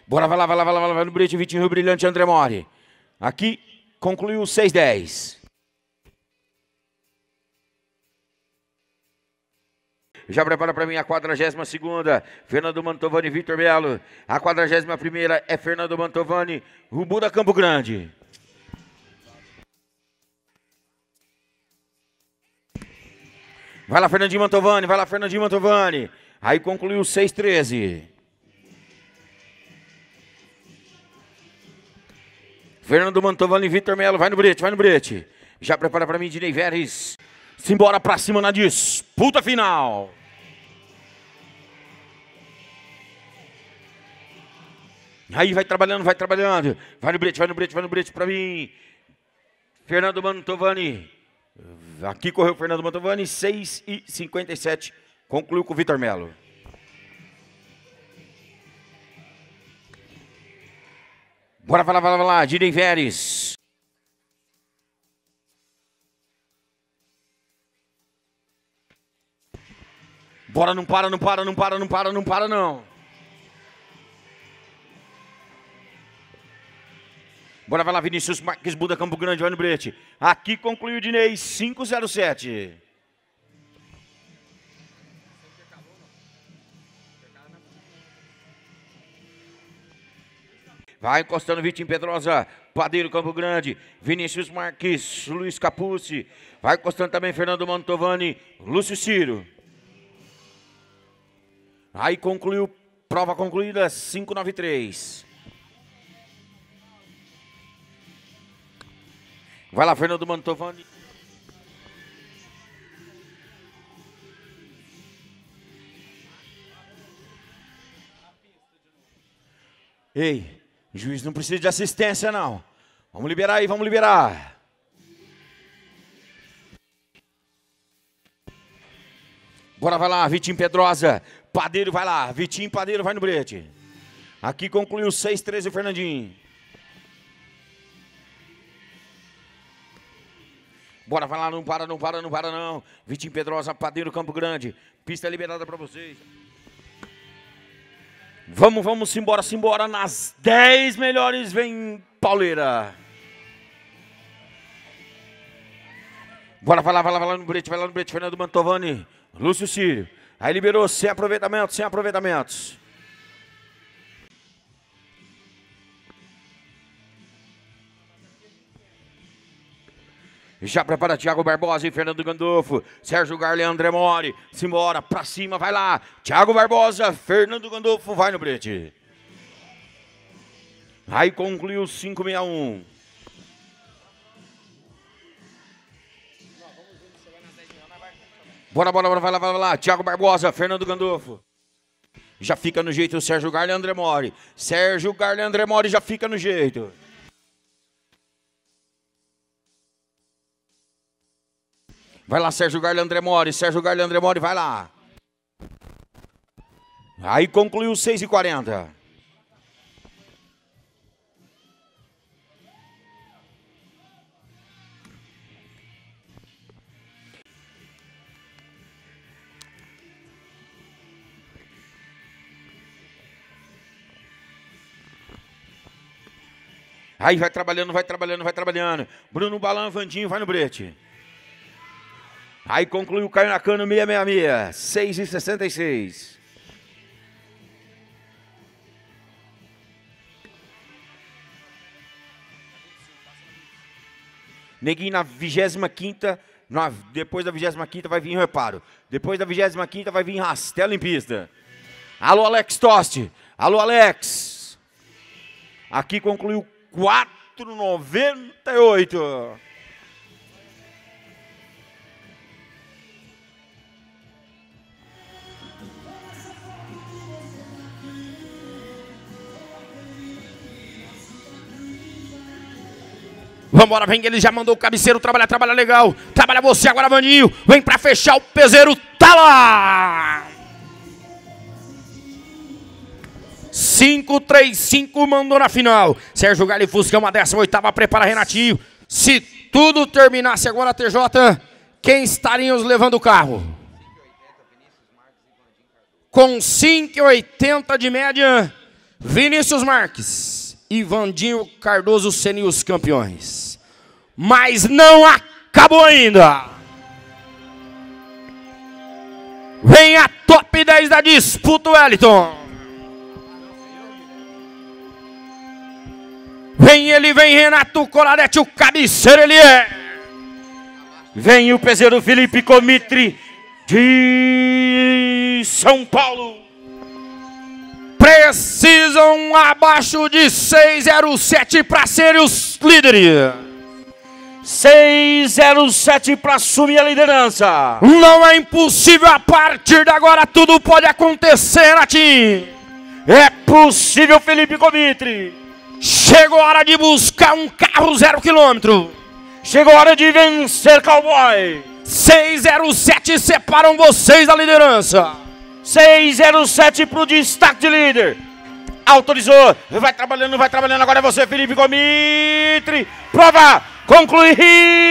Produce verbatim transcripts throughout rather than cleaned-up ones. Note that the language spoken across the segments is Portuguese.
Bora, vai lá, vai lá, vai lá, vai lá no Brete, Vitinho Rio Brilhante, André Mori. Aqui concluiu seis dez. Já prepara para mim a quadragésima segunda, Fernando Mantovani, Vitor Melo. A quadragésima primeira é Fernando Mantovani, Rubu da Campo Grande. Vai lá, Fernandinho Mantovani, vai lá, Fernandinho Mantovani. Aí concluiu seis treze. Fernando Mantovani, Vitor Melo, vai no Brete, vai no Brete. Já prepara para mim, Dinei Veres. Simbora pra cima na disputa final. Aí vai trabalhando, vai trabalhando. Vai no Brete, vai no Brete, vai no Brete pra mim. Fernando Mantovani. Aqui correu o Fernando Mantovani, seis e cinquenta e sete. Concluiu com o Vitor Melo. Bora, vai lá, vai lá, vai lá. Dinei Veres. Bora, não para, não para, não para, não para, não para, não. Bora, vai lá, Vinícius Marques, Buda Campo Grande, vai no Brete. Aqui concluiu o Dinei, cinco zero sete. Vai encostando Vitinho Pedrosa, Padeiro Campo Grande, Vinícius Marques, Luiz Capucci. Vai encostando também Fernando Mantovani, Lúcio Ciro. Aí concluiu, prova concluída, cinco nove três. Vai lá, Fernando Mantovani. Ei, juiz não precisa de assistência, não. Vamos liberar aí, vamos liberar. Bora, vai lá, Vitinho Pedrosa. Padeiro, vai lá. Vitinho, Padeiro, vai no Brete. Aqui concluiu seis treze o Fernandinho. Bora, vai lá, não para, não para, não para, não. Vitinho Pedrosa, Padeiro, Campo Grande. Pista liberada para vocês. Vamos, vamos, simbora, simbora. Nas dez melhores vem Pauleira. Bora, vai lá, vai lá, vai lá no Brete, vai lá no Brete. Fernando Mantovani, Lúcio Círio. Aí liberou, sem aproveitamento, sem aproveitamentos. Já prepara Thiago Barbosa e Fernando Gandolfo. Sérgio Garle, André Mori. Simbora, pra cima, vai lá. Thiago Barbosa, Fernando Gandolfo, vai no Brete. Aí concluiu cinco sessenta e um. Bora, bora, bora, vai lá, vai lá. Thiago Barbosa, Fernando Gandolfo. Já fica no jeito o Sérgio Garle, André Mori. Sérgio Garle, André Mori já fica no jeito. Vai lá, Sérgio Garle, André Mori. Sérgio Garle, André Mori, vai lá. Aí concluiu seis e quarenta. Aí vai trabalhando, vai trabalhando, vai trabalhando. Bruno Balan, Vandinho, vai no Brete. Aí concluiu o Caio Nakano, seis seis seis, seis e sessenta e seis. Neguinho na vigésima quinta, na, depois da vigésima quinta vai vir reparo. Depois da vigésima quinta vai vir rastelo em pista. Alô, Alex Toste. Alô, Alex. Aqui concluiu quatro noventa e oito. Vambora, vem, ele já mandou o cabeceiro trabalhar, trabalha legal. Trabalha você agora, Vaninho. Vem pra fechar o peseiro, tá lá! cinco três cinco mandou na final. Sérgio Garle Fusca, uma décima oitava, prepara Renatinho. Se tudo terminasse agora, T J, quem estariam levando o carro? Com cinco e oitenta de média, Vinícius Marques e Vandinho Cardoso serem os campeões. Mas não acabou ainda. Vem a top dez da disputa, Wellington. Vem ele, vem Renato Colarete, o cabeceiro ele é. Vem o peseiro Felipe Comitri de São Paulo. Precisam abaixo de seis zero sete para serem os líderes. seis zero sete para assumir a liderança. Não é impossível, a partir de agora tudo pode acontecer, Natim. É possível, Felipe Comitri. Chegou a hora de buscar um carro zero quilômetro. Chegou a hora de vencer, cowboy. seis zero sete separam vocês da liderança. seis zero sete para o destaque de líder. Autorizou. Vai trabalhando, vai trabalhando. Agora é você, Felipe Comitri. Prova concluída.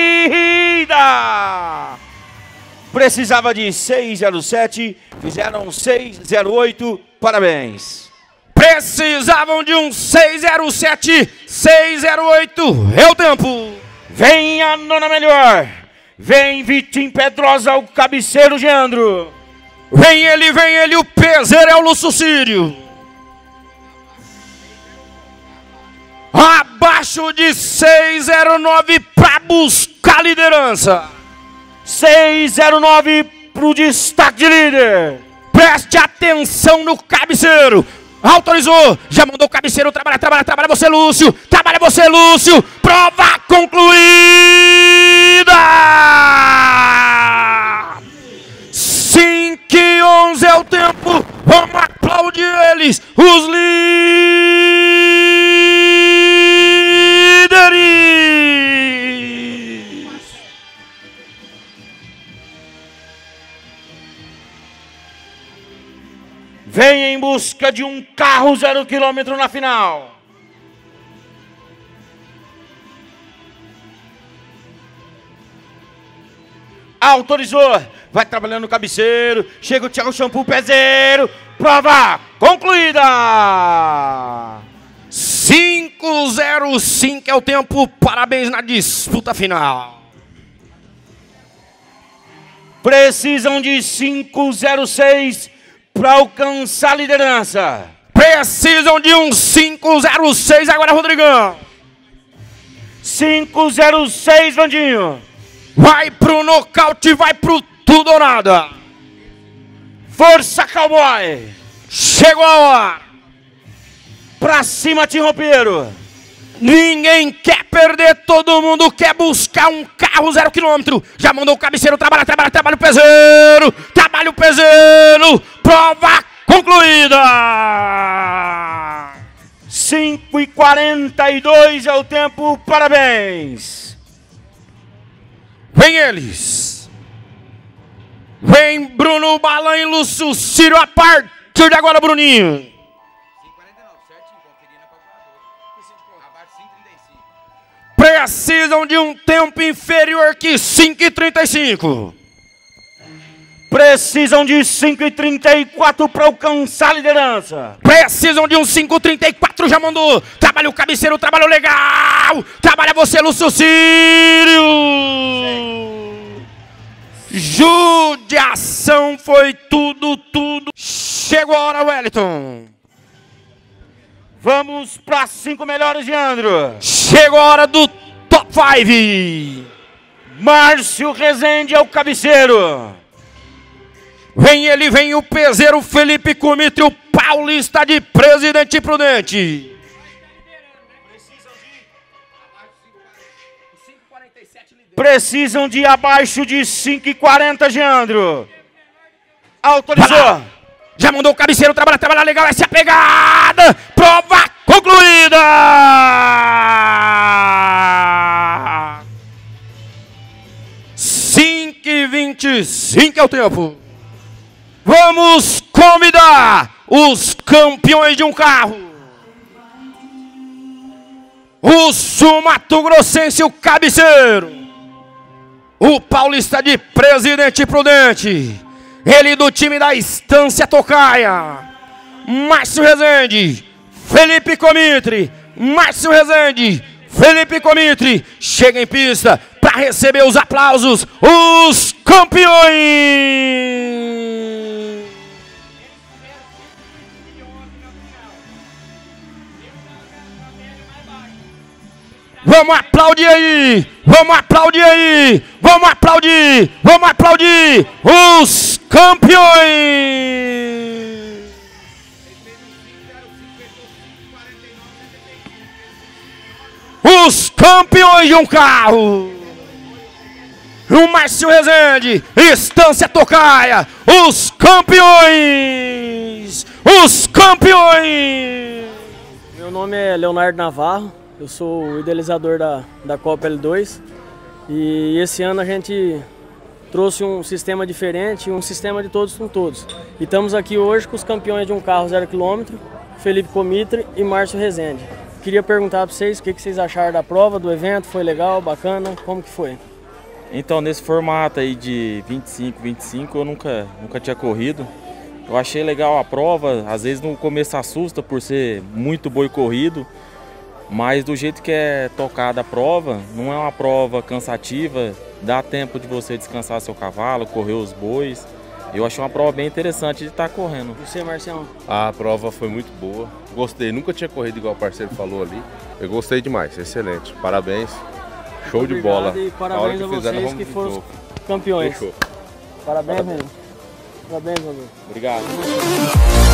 Precisava de seis zero sete. Fizeram seis zero oito. Parabéns. Precisavam de um seis zero sete, seis zero oito, é o tempo. Vem a nona melhor. Vem Vitim Pedrosa, o cabeceiro Geandro. Vem ele, vem ele, o peseiro é o Lúcio Sírio. Abaixo de seis zero nove para buscar a liderança. seis zero nove para o destaque de líder. Preste atenção no cabeceiro. Autorizou, já mandou o cabeceiro, trabalha, trabalha, trabalha você, Lúcio, trabalha você, Lúcio, prova concluída! cinco e onze é o tempo, vamos aplaudir eles, os líderes! Vem em busca de um carro zero quilômetro na final. Autorizou. Vai trabalhando o cabeceiro. Chega o Thiago Shampoo, peseiro. Prova concluída. cinco zero cinco é o tempo. Parabéns na disputa final. Precisam de cinco zero seis para alcançar a liderança. Precisam de um cinco zero seis agora, Rodrigão. cinco zero seis, Vandinho. Vai pro nocaute, vai pro tudo ou nada. Força, cowboy. Chegou a hora. Pra cima, Tim Roupeiro. Ninguém quer perder, todo mundo quer buscar um carro zero quilômetro. Já mandou o cabeceiro, trabalha, trabalha, trabalha o peseiro. Trabalha o peseiro. Prova concluída. cinco e quarenta e dois é o tempo, parabéns. Vem eles. Vem Bruno Balan e Lúcio Sírio a partir de agora, Bruninho. Precisam de um tempo inferior que cinco e trinta e cinco. Precisam de cinco e trinta e quatro para alcançar a liderança. Precisam de um cinco e trinta e quatro, já mandou. Trabalha o cabeceiro, trabalho legal. Trabalha você, Lúcio Sírio. Judiação foi tudo, tudo. Chegou a hora, Wellington. Vamos para cinco melhores, Leandro. Chegou a hora do top cinco. Márcio Rezende é o cabeceiro. Vem ele, vem o peseiro Felipe Comitri, o paulista de Presidente Prudente. Precisam de abaixo de cinco e quarenta, Geandro. Autorizou. Já mandou o cabeceiro, trabalha, trabalha legal, essa é a pegada. Prova concluída. cinco e vinte e cinco é o tempo. Vamos convidar os campeões de um carro. O Sul-Mato Grossense, o cabeceiro. O paulista de Presidente Prudente. Ele do time da Estância Tocaia. Márcio Rezende. Felipe Comitre, Márcio Rezende, Felipe Comitre, chega em pista para receber os aplausos, os campeões! Vamos aplaudir aí! Vamos aplaudir aí! Vamos aplaudir! Vamos aplaudir! Os campeões! Os campeões de um carro! O Márcio Rezende, Estância Tocaia, os campeões! Os campeões! Meu nome é Leonardo Navarro. Eu sou o idealizador da, da Copa L dois e esse ano a gente trouxe um sistema diferente, um sistema de todos com todos. E estamos aqui hoje com os campeões de um carro zero quilômetro, Felipe Comitre e Márcio Rezende. Queria perguntar para vocês o que, que vocês acharam da prova, do evento, foi legal, bacana, como que foi? Então, nesse formato aí de vinte e cinco, vinte e cinco eu nunca, nunca tinha corrido. Eu achei legal a prova, às vezes no começo assusta por ser muito boi corrido, mas do jeito que é tocada a prova, não é uma prova cansativa, dá tempo de você descansar seu cavalo, correr os bois. Eu achei uma prova bem interessante de estar correndo. E você, Marcião? A prova foi muito boa, gostei, nunca tinha corrido igual o parceiro falou ali. Eu gostei demais, excelente, parabéns, show Muito de bola. E parabéns a, a vocês que foram os campeões. Fechou. Parabéns, Parabéns. mesmo. Parabéns, meu amigo. Obrigado.